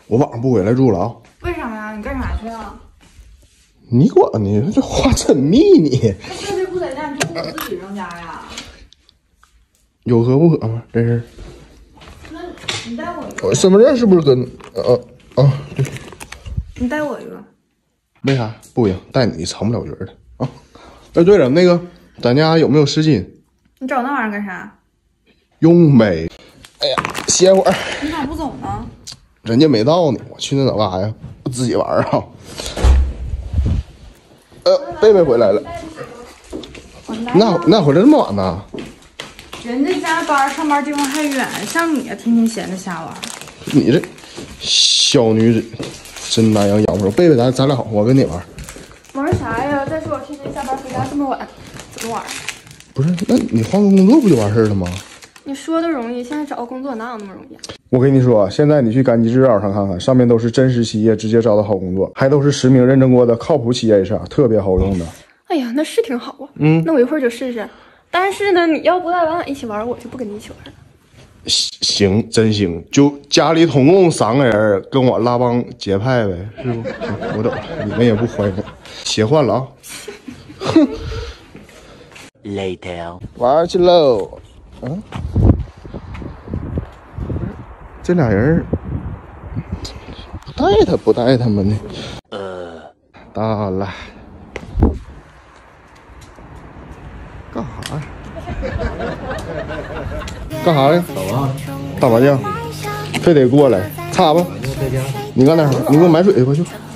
我晚上不回来住了啊。 为啥呀？你干啥去啊？ 你管呢？这话真密你。 那贝贝不在家，你就给我自己扔家呀？ 有可不可吗？这是。 那你带我一个。 我身份证是不是跟对。 你带我一个。 为啥不行？带你成不了角的啊！哎，对了，那个咱家有没有湿巾？ 你找那玩意儿干啥？ 用呗。哎呀，歇会儿。 你咋不走呢？ 人家没到呢，我去那干啥呀？我自己玩啊。贝贝回来了。那回来这么晚呢？ 人家加班上班地方还远，像你啊，天天闲着瞎玩。 你这小女子真难养活。贝贝，咱俩好，我跟你玩。 玩啥呀？再说我天天下班回家这么晚，怎么玩？ 不是，那你换个工作不就完事了吗？ 你说的容易，现在找个工作哪有那么容易啊？ 我跟你说，现在你去赶集制导上看看，上面都是真实企业直接招的好工作，还都是实名认证过的靠谱企业 HR，特别好用的。 哎呀，那是挺好啊。那我一会儿就试试。但是呢，你要不带婉婉一起玩，我就不跟你一起玩了。 行，真行，就家里统共3个人，跟我拉帮结派呗，是不？行，我走了，你们也不欢迎我，切换了啊。哼。 Later， 玩去喽。这俩人不带他们呢。到了。干啥呀？干啥呀？ 走啊！ 打麻将，非得过来，擦吧。你干点啥？你给我买水去吧去。